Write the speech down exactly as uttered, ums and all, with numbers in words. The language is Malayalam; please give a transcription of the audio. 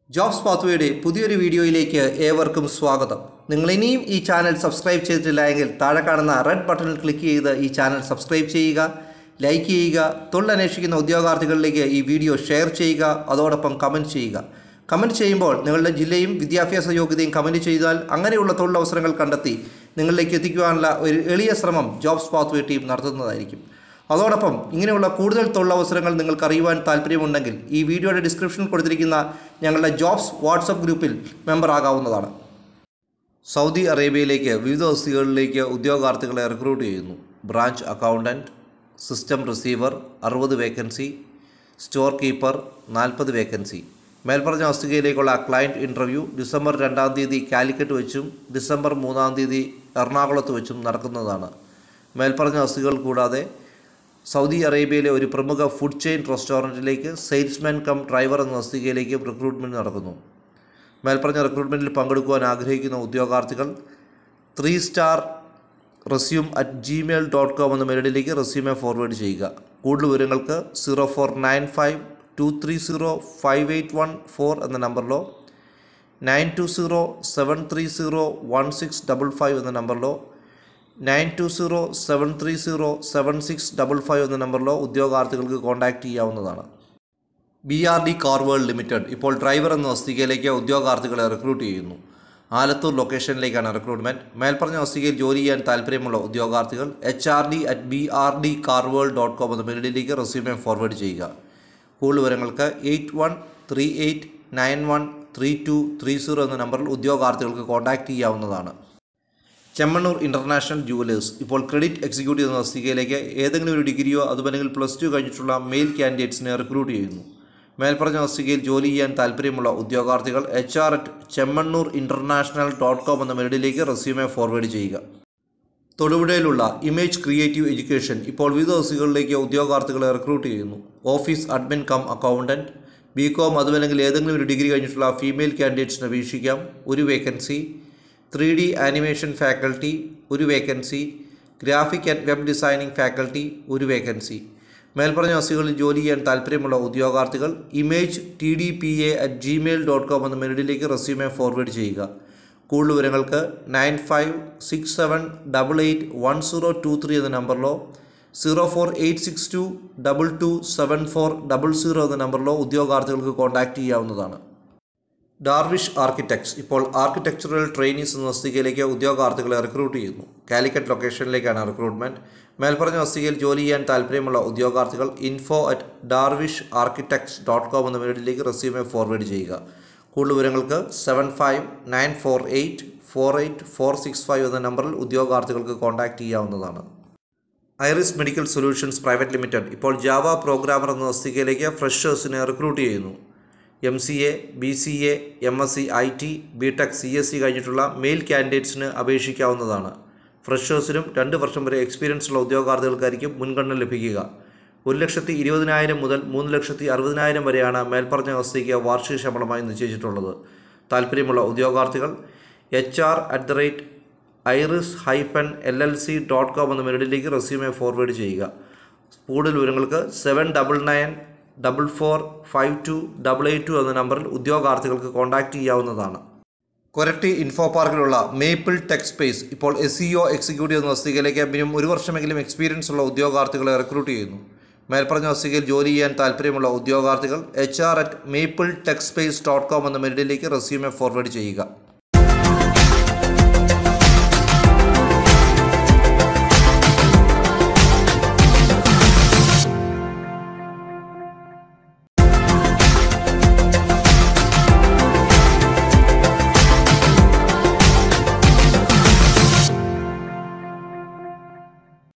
ജോബ്സ് പാത്വേയുടെ പുതിയൊരു വീഡിയോയിലേക്ക് ഏവർക്കും സ്വാഗതം. നിങ്ങൾ ഇനിയും ഈ ചാനൽ സബ്സ്ക്രൈബ് ചെയ്തിട്ടില്ല എങ്കിൽ താഴെ കാണുന്ന റെഡ് ബട്ടണിൽ ക്ലിക്ക് ചെയ്ത് ഈ ചാനൽ സബ്സ്ക്രൈബ് ചെയ്യുക, ലൈക്ക് ചെയ്യുക, തൊഴിലന്വേഷിക്കുന്ന ഉദ്യോഗാർത്ഥികളിലേക്ക് ഈ വീഡിയോ ഷെയർ ചെയ്യുക, അതോടൊപ്പം കമൻറ്റ് ചെയ്യുക. കമൻറ്റ് ചെയ്യുമ്പോൾ നിങ്ങളുടെ ജില്ലയും വിദ്യാഭ്യാസ യോഗ്യതയും കമൻറ്റ് ചെയ്താൽ അങ്ങനെയുള്ള തൊഴിലവസരങ്ങൾ കണ്ടെത്തി നിങ്ങളിലേക്ക് എത്തിക്കുവാനുള്ള ഒരു എളിയ ശ്രമം ജോബ്സ് പാത്വേ ടീം നടത്തുന്നതായിരിക്കും. അതോടൊപ്പം ഇങ്ങനെയുള്ള കൂടുതൽ തൊഴിലവസരങ്ങൾ നിങ്ങൾക്ക് അറിയുവാൻ താല്പര്യമുണ്ടെങ്കിൽ ഈ വീഡിയോയുടെ ഡിസ്ക്രിപ്ഷനിൽ കൊടുത്തിരിക്കുന്ന ഞങ്ങളുടെ ജോബ്സ് വാട്സപ്പ് ഗ്രൂപ്പിൽ മെമ്പർ ആകാവുന്നതാണ്. സൗദി അറേബ്യയിലേക്ക് വിവിധ തസ്തികകളിലേക്ക് ഉദ്യോഗാർത്ഥികളെ റിക്രൂട്ട് ചെയ്യുന്നു. ബ്രാഞ്ച് അക്കൗണ്ടൻറ്റ്, സിസ്റ്റം റിസീവർ അറുപത് വേക്കൻസി, സ്റ്റോർ കീപ്പർ നാൽപ്പത് വേക്കൻസി. മേൽപ്പറഞ്ഞ തസ്തികയിലേക്കുള്ള ക്ലയൻറ്റ് ഇൻ്റർവ്യൂ ഡിസംബർ രണ്ടാം തീയതി കാലിക്കറ്റ് വെച്ചും ഡിസംബർ മൂന്നാം തീയതി എറണാകുളത്ത് വെച്ചും നടക്കുന്നതാണ്. മേൽപ്പറഞ്ഞ തസ്തികകൾ കൂടാതെ സൗദി അറേബ്യയിലെ ഒരു പ്രമുഖ ഫുഡ് ചെയിൻ റെസ്റ്റോറൻറ്റിലേക്ക് സെയിൽസ്മാൻ കം ഡ്രൈവർ എന്ന തസ്തികയിലേക്ക് റിക്രൂട്ട്മെൻറ്റ് നടക്കുന്നു. മേൽപ്പറഞ്ഞ റിക്രൂട്ട്മെൻറ്റിൽ പങ്കെടുക്കുവാൻ ആഗ്രഹിക്കുന്ന ഉദ്യോഗാർത്ഥികൾ three star resume at Gmail dot com എന്ന മെയിലിലേക്ക് റെസ്യൂമെ ഫോർവേഡ് ചെയ്യുക. കൂടുതൽ വിവരങ്ങൾക്ക് zero four nine five two three zero five eight one four എന്ന നമ്പറിലോ nine two zero seven three zero one six double five എന്ന നമ്പറിലോ nine two zero seven three zero seven six double five എന്ന നമ്പറിലോ ഉദ്യോഗാർത്ഥികൾക്ക് കോൺടാക്റ്റ് ചെയ്യാവുന്നതാണ്. B R D car world limited ഇപ്പോൾ ഡ്രൈവർ എന്ന തസ്തികയിലേക്ക് ഉദ്യോഗാർത്ഥികളെ റിക്രൂട്ട് ചെയ്യുന്നു. ആലത്തൂർ ലൊക്കേഷനിലേക്കാണ് റിക്രൂട്ട്മെൻറ്റ്. മേൽപ്പറഞ്ഞ തസ്തികയിൽ ജോലി ചെയ്യാൻ താല്പര്യമുള്ള ഉദ്യോഗാർത്ഥികൾ H R D at B R D car world dot com എന്ന മെയിലിലേക്ക് റെസ്യൂമെ ഫോർവേഡ് ചെയ്യുക. കൂടുതൽ വിവരങ്ങൾക്ക് eight one three eight nine one three two three zero എന്ന നമ്പറിൽ ഉദ്യോഗാർത്ഥികൾക്ക് കോൺടാക്റ്റ് ചെയ്യാവുന്നതാണ്. ചെമ്മണ്ണൂർ ഇൻ്റർനാഷണൽ ജുവലേഴ്സ് ഇപ്പോൾ ക്രെഡിറ്റ് എക്സിക്യൂട്ടീവ് എന്ന തസ്തികയിലേക്ക് ഏതെങ്കിലും ഒരു ഡിഗ്രിയോ അതുമല്ലെങ്കിൽ പ്ലസ് ടു കഴിഞ്ഞിട്ടുള്ള മെയിൽ കാൻഡിഡേറ്റ്സിനെ റിക്രൂട്ട് ചെയ്യുന്നു. മേൽപ്പറഞ്ഞ തസ്തികയിൽ ജോലി ചെയ്യാൻ താല്പര്യമുള്ള ഉദ്യോഗാർത്ഥികൾ H R at Chemmanur international dot com എന്ന മെയിലിലേക്ക് റെസ്യൂമെ ഫോർവേഡ് ചെയ്യുക. തൊടുപുഴയിലുള്ള ഇമേജ് ക്രിയേറ്റീവ് എഡ്യൂക്കേഷൻ ഇപ്പോൾ വിവിധ തസ്തികകളിലേക്ക് ഉദ്യോഗാർത്ഥികളെ റിക്രൂട്ട് ചെയ്യുന്നു. Office admin cum accountant, B com അതുമല്ലെങ്കിൽ ഏതെങ്കിലും ഒരു ഡിഗ്രി കഴിഞ്ഞിട്ടുള്ള ഫീമെയിൽ കാൻഡിഡേറ്റ്സിന് അപേക്ഷിക്കാം. ഒരു vacancy. Three D animation faculty ഒരു vacancy. Graphic and web designing faculty ഒരു വേക്കൻസി. മേൽപ്പറഞ്ഞ തസ്തികകളിൽ ജോലി ചെയ്യാൻ താല്പര്യമുള്ള ഉദ്യോഗാർത്ഥികൾ image T D P A at Gmail dot com എന്ന മെയിലിലേക്ക് റെസ്യൂമെ ഫോർവേഡ് ചെയ്യുക. കൂടുതൽ വിവരങ്ങൾക്ക് nine five six seven double eight one zero two three എന്ന നമ്പറിലോ zero four eight six two double two seven four double zero എന്ന നമ്പറിലോ ഉദ്യോഗാർത്ഥികൾക്ക് കോൺടാക്റ്റ് ചെയ്യാവുന്നതാണ്. ഡാർവിഷ് ആർക്കിടെക്ട്സ് ഇപ്പോൾ ആർക്കിടെക്ചറൽ ട്രെയിനീസ് എന്ന തസ്തികയിലേക്ക് ഉദ്യോഗാർത്ഥികളെ റിക്രൂട്ട് ചെയ്യുന്നു. കാലിക്കറ്റ് ലൊക്കേഷനിലേക്കാണ് റിക്രൂട്ട്മെൻറ്റ്. മേൽപ്പറഞ്ഞ തസ്തികയിൽ ജോലി ചെയ്യാൻ താല്പര്യമുള്ള ഉദ്യോഗാർത്ഥികൾ info at Darvish architects dot com എന്ന മെയിലിലേക്ക് റെസ്യൂമെ ഫോർവേഡ് ചെയ്യുക. കൂടുതൽ വിവരങ്ങൾക്ക് seven five nine four eight four eight four six five എന്ന നമ്പറിൽ ഉദ്യോഗാർത്ഥികൾക്ക് കോൺടാക്റ്റ് ചെയ്യാവുന്നതാണ്. Iris medical solutions private limited ഇപ്പോൾ ജാവ പ്രോഗ്രാമർ എന്ന തസ്തികയിലേക്ക് ഫ്രഷേഴ്സിനെ റിക്രൂട്ട് ചെയ്യുന്നു. M C A, B C A, M S C, I T, BTech, C S C കഴിഞ്ഞിട്ടുള്ള മെയിൽ കാൻഡിഡേറ്റ്സിന് അപേക്ഷിക്കാവുന്നതാണ്. ഫ്രഷേഴ്സിനും രണ്ട് വർഷം വരെ എക്സ്പീരിയൻസ് ഉള്ള ഉദ്യോഗാർത്ഥികൾക്കായിരിക്കും മുൻഗണന ലഭിക്കുക. ഒരു ലക്ഷത്തി ഇരുപതിനായിരം മുതൽ മൂന്ന് ലക്ഷത്തി അറുപതിനായിരം വരെയാണ് മേൽപ്പറഞ്ഞ തസ്തിക വാർഷിക ശമ്പളമായി നിശ്ചയിച്ചിട്ടുള്ളത്. താല്പര്യമുള്ള ഉദ്യോഗാർത്ഥികൾ H R at the rate Iris hyphen L L C dot com എന്ന മെയിലിലേക്ക് റെസ്യൂമെ ഫോർവേഡ് ചെയ്യുക. കൂടുതൽ വിവരങ്ങൾക്ക് seven double nine double four five two double eight two എന്ന നമ്പറിൽ ഉദ്യോഗാർത്ഥികൾക്ക് കോൺടാക്റ്റ് ചെയ്യാവുന്നതാണ്. കൊരട്ടി ഇൻഫോ പാർക്കിലുള്ള മേപ്പിൾ ടെക് സ്പേസ് ഇപ്പോൾ എസ് ഇ ഒ എക്സിക്യൂട്ടീവ് എന്ന തസ്തികയിലേക്ക് മിനിമം ഒരു വർഷമെങ്കിലും എക്സ്പീരിയൻസ് ഉള്ള ഉദ്യോഗാർത്ഥികളെ റിക്രൂട്ട് ചെയ്യുന്നു. മേൽപ്പറഞ്ഞ തസ്തികയിൽ ജോലി ചെയ്യാൻ താല്പര്യമുള്ള ഉദ്യോഗാർത്ഥികൾ H R at maple tech space dot com എന്ന മെയിലിലേക്ക് റെസ്യൂമെ ഫോർവേഡ് ചെയ്യുക.